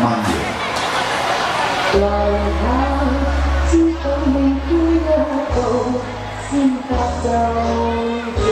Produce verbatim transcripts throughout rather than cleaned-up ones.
慢點。 來下知道明天一到，先發就夜。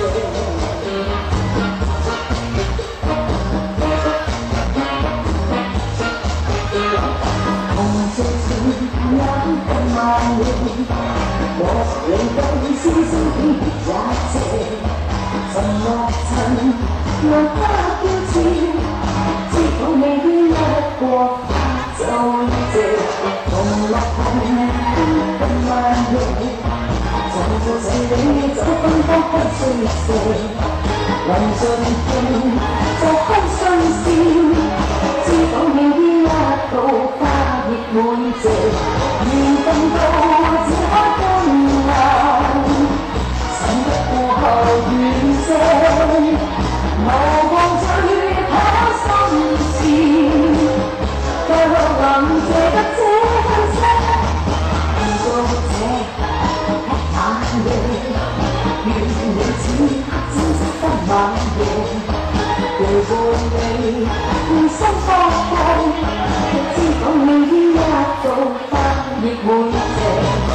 紅着船也不慢了，我令到絲絲變也謝。沉落塵，讓它飄悄，知道未於一過花就謝。紅落紅，不慢夜，重做情侶就分開不碎石。臨盡興就開心笑，知道未於一道花葉滿謝。緣分到展開困難，曾不過後遠些，無望最可心事，卻臨謝得這些，遇到這一晚夜，願你此刻珍惜得晚夜，陪伴你互相放開，知道未於一道花葉滿謝。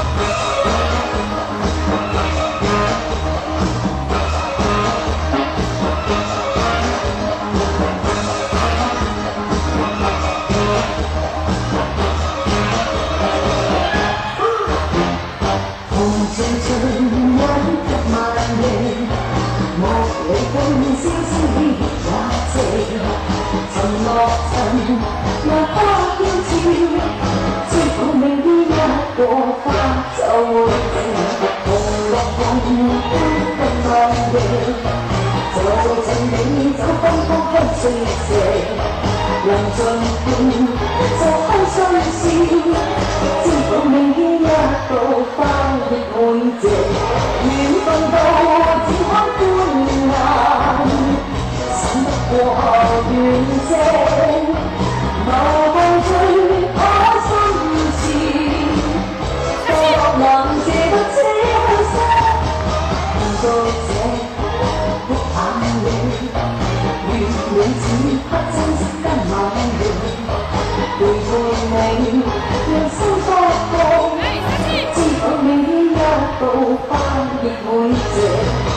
最最一一晚夜，莫離共消消氣也謝。沉落塵，讓花飄悄，知道未於一個花就謝。紅落紅，不慢夜，就做情侶就分開不碎石。臨盡興就開心笑，知道未於一道花葉滿謝。緣分到展開觀難，審不過後緣謝，無望最可心事，多能謝得這些，到這一晚夜，願你此刻珍惜得晚夜，陪伴你讓心發光，知道未於一道花葉滿謝。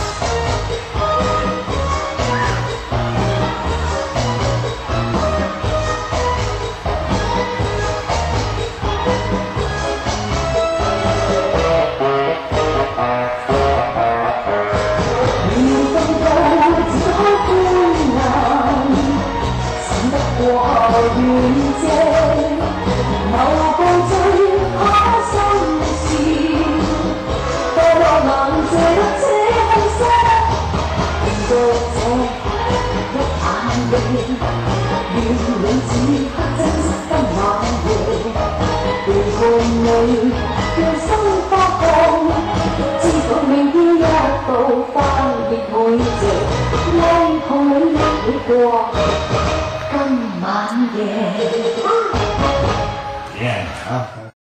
過後緣謝，無報最可心事，多落能謝得這些，到這一晚夜，願你此刻珍惜得晚夜，陪伴你讓心發光，知道未於一道花葉滿謝，愛同你一起過今晚夜。 Yeah.